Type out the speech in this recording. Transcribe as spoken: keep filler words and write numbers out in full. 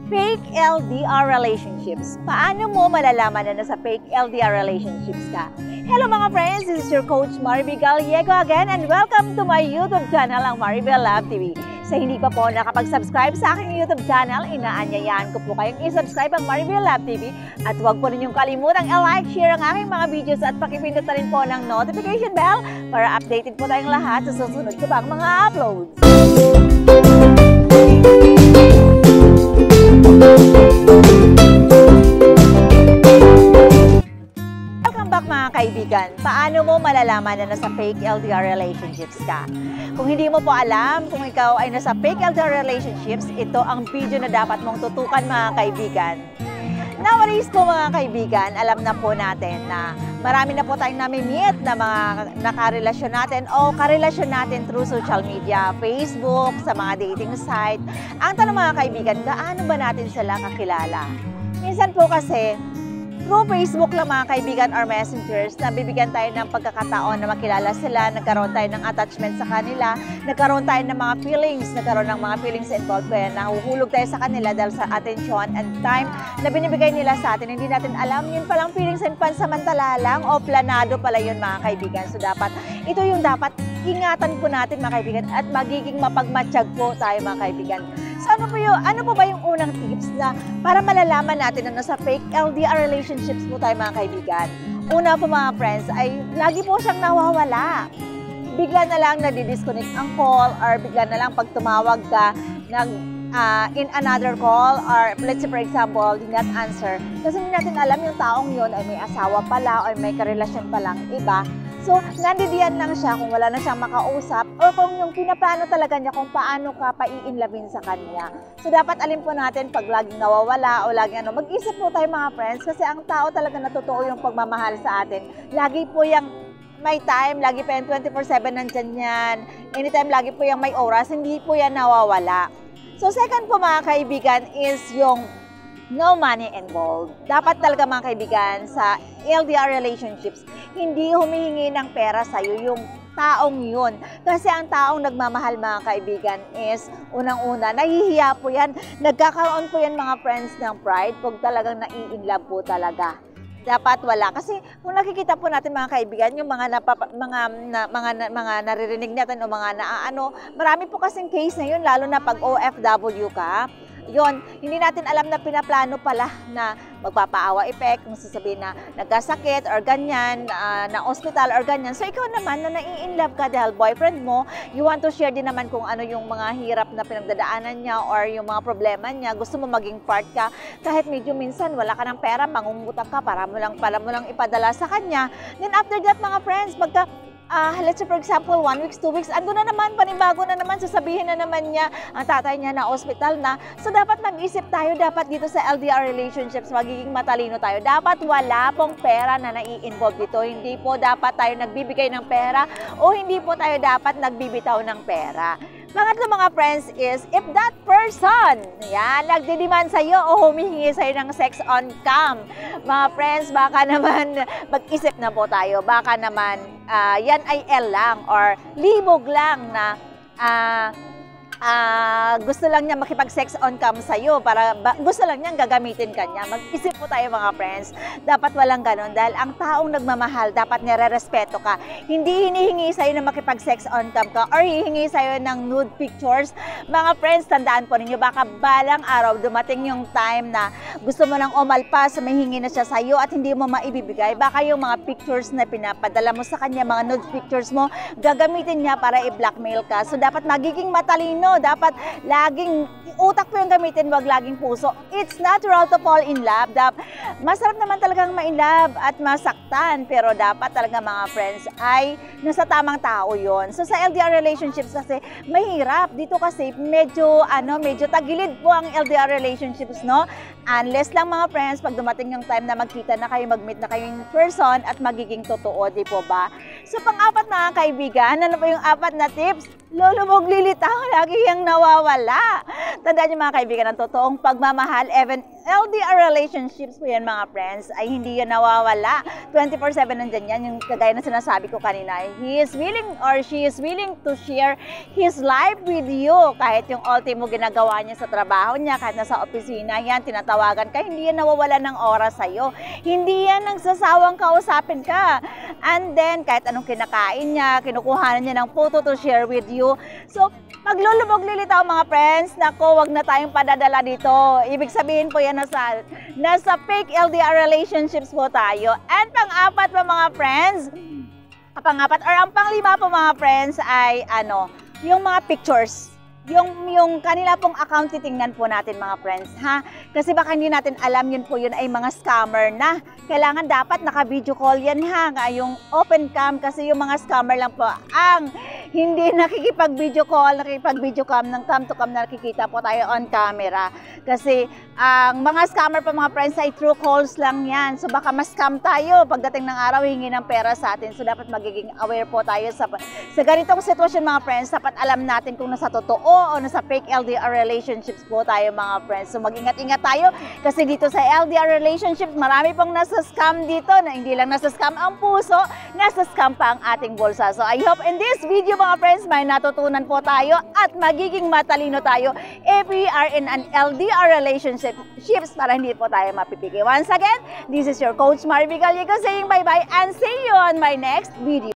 Fake L D R relationships. Paano mo malalaman na nasa fake L D R relationships ka? Hello mga friends, this is your coach Maribel Gallego again and welcome to my YouTube channel, ang Maribel Love T V. Sa hindi pa po nakapag-subscribe sa aking YouTube channel, inaanyayaan ko po kayong i-subscribe ang Maribel Love T V at huwag po ninyong kalimutang i-like, share ang aking mga videos at pakipindot na rin po ng notification bell para updated po tayong lahat sa susunod ko pang mga uploads. Welcome back mga kaibigan. Paano mo malalaman na nasa fake L D R relationships ka? Kung hindi mo po alam kung ikaw ay nasa fake L D R relationships, ito ang video na dapat mong tutukan mga kaibigan. Nowadays po mga kaibigan, alam na po natin na marami na po tayong nami-meet na mga nakarelasyon natin o karelasyon natin through social media, Facebook, sa mga dating site. Ang tanong mga kaibigan, gaano ba natin sila kakilala? Minsan po kasi, through Facebook lang mga kaibigan or messengers, nabibigyan tayo ng pagkakataon na makilala sila, nagkaroon tayo ng attachment sa kanila, nagkaroon tayo ng mga feelings, nagkaroon ng mga feelings involved kaya nahuhulog tayo sa kanila dahil sa attention and time na binibigay nila sa atin. Hindi natin alam, yun palang feelings and pansamantala lang o planado pala yun mga kaibigan. So dapat, ito yung dapat ingatan po natin mga kaibigan at magiging mapagmatsyag po tayo mga kaibigan. So ano po, yung, ano po ba yung unang tips na para malalaman natin na nasa fake L D R relationships po tayo mga kaibigan? Una po mga friends ay lagi po siyang nawawala. Bigla na lang nadi-disconnect ang call or bigla na lang pag tumawag ka nag, uh, in another call or let's say for example, did not answer. Kasi hindi natin alam yung taong yun ay may asawa pala or may karelasyon palang iba. So, nandidiyan lang siya kung wala na siyang makausap o kung yung pinaplano talaga niya kung paano ka pa-i-inlabin sa kanya. So, dapat alin po natin pag laging nawawala o laging ano, mag-isip po tayo mga friends kasi ang tao talaga na totoo yung pagmamahal sa atin. Lagi po yung may time, lagi po yung twenty-four seven nandyan yan. Anytime, lagi po yung may oras, hindi po yan nawawala. So, second po mga kaibigan is yung no money involved. Dapat talaga mga kaibigan sa L D R relationships, hindi humihingi ng pera sa'yo yung taong yun. Kasi ang taong nagmamahal mga kaibigan is unang-una, nahihiya po yan. Nagkakaroon po yan mga friends ng pride pag talagang nai-inlove po talaga. Dapat wala. Kasi kung nakikita po natin mga kaibigan, yung mga napapa, mga na, mga na, mga naririnig natin o mga naaano, marami po kasing case na yun, lalo na pag O F W ka. Yon, hindi natin alam na pinaplano pala na magpapaawa effect, kung sasabihin na nagkasakit or ganyan, uh, na hospital or ganyan. So ikaw naman na nai-inlove ka dahil boyfriend mo, you want to share din naman kung ano yung mga hirap na pinagdadaanan niya or yung mga problema niya, gusto mo maging part ka, kahit medyo minsan wala ka ng pera, mangungutang ka para mo lang, para mo lang ipadala sa kanya. Then after that mga friends, pagka Uh, let's say for example, one weeks, two weeks, ando na naman, panibago na naman, sasabihin na naman niya, ang tatay niya na hospital na. So dapat mag-isip tayo, dapat dito sa L D R relationships, magiging matalino tayo. Dapat wala pong pera na nai-involve dito. Hindi po dapat tayo nagbibigay ng pera o hindi po tayo dapat nagbibitaw ng pera. Pangatlo mga friends is, if that person, yan, nagdidemand sa'yo o humihingi sa'yo ng sex on cam, mga friends, baka naman mag-isip na po tayo. Baka naman uh, yan ay L lang or libog lang na uh, Uh, gusto lang niya makipag-sex on cam sa'yo para ba, gusto lang niyang gagamitin ka niya. Mag-isip po tayo mga friends. Dapat walang ganon dahil ang taong nagmamahal dapat nire-respeto ka. Hindi hinihingi sa'yo na makipag-sex on cam ka or hihingi sa'yo ng nude pictures. Mga friends, tandaan po ninyo, baka balang araw dumating yung time na gusto mo nang umalpas, mahingi na siya sa'yo at hindi mo maibibigay. Baka yung mga pictures na pinapadala mo sa kanya, mga nude pictures mo, gagamitin niya para i-blackmail ka. So dapat magiging matalino. Dapat laging utak po yung gamitin, wag laging puso. It's natural to fall in love. Masarap naman talagang ma-in love at masaktan, pero dapat talaga mga friends ay nasa tamang tao yon. So sa L D R relationships kasi mahirap dito kasi medyo ano, medyo tagilid po ang L D R relationships, no? Unless lang mga friends pag dumating yung time na magkita na kayo, mag-meet na kayo in person at magiging totoo, di po ba? So pang-apat mga kaibigan, ano po yung apat na tips? lulubog lilitaw, lagi yung nawawala. Tandaan niyo mga kaibigan, ang totoong pagmamahal, even L D R relationships po yan mga friends, ay hindi yan nawawala. twenty-four seven nandyan yan, yung kagaya na sinasabi ko kanina. He is willing or she is willing to share his life with you. Kahit yung ultimo ginagawa niya sa trabaho niya, kahit nasa opisina yan, tinatawagan ka, hindi yan nawawala ng oras sa'yo. Hindi yan nagsasawang kausapin ka. And then, kahit anong kinakain niya, kinukuhanan niya ng photo to share with you. So, paglulubog lilitaw mga friends, nako, wag na tayong padadala dito. Ibig sabihin po yan nasa, nasa fake L D R relationships po tayo. And pang-apat po mga friends, pang-apat or ang panglima po mga friends ay ano, yung mga pictures. Yung, yung kanila pong account titingnan po natin mga friends, ha? Kasi baka hindi natin alam yun po yun ay mga scammer na. Kailangan dapat naka-video call yan ha, yung open cam kasi yung mga scammer lang po ang hindi nakikipag-video call, nakikipag-video cam ng cam to cam na nakikita po tayo on camera. Kasi ang mga scammer po mga friends ay true calls lang yan. So baka ma-scam tayo pagdating ng araw hingi ng pera sa atin. So dapat magiging aware po tayo sa, sa ganitong sitwasyon mga friends. Dapat alam natin kung nasa totoo o nasa fake L D R relationships po tayo mga friends. So mag-ingat-ingat tayo kasi dito sa L D R relationships marami pong nasa scam dito na hindi lang nasa scam ang puso, nasa scam pa ang ating bulsa. So I hope in this video mga friends may natutunan po tayo at magiging matalino tayo if we are in an L D R relationship para hindi po tayo mapipiki. Once again, this is your Coach Maribel Gallego saying bye-bye and see you on my next video.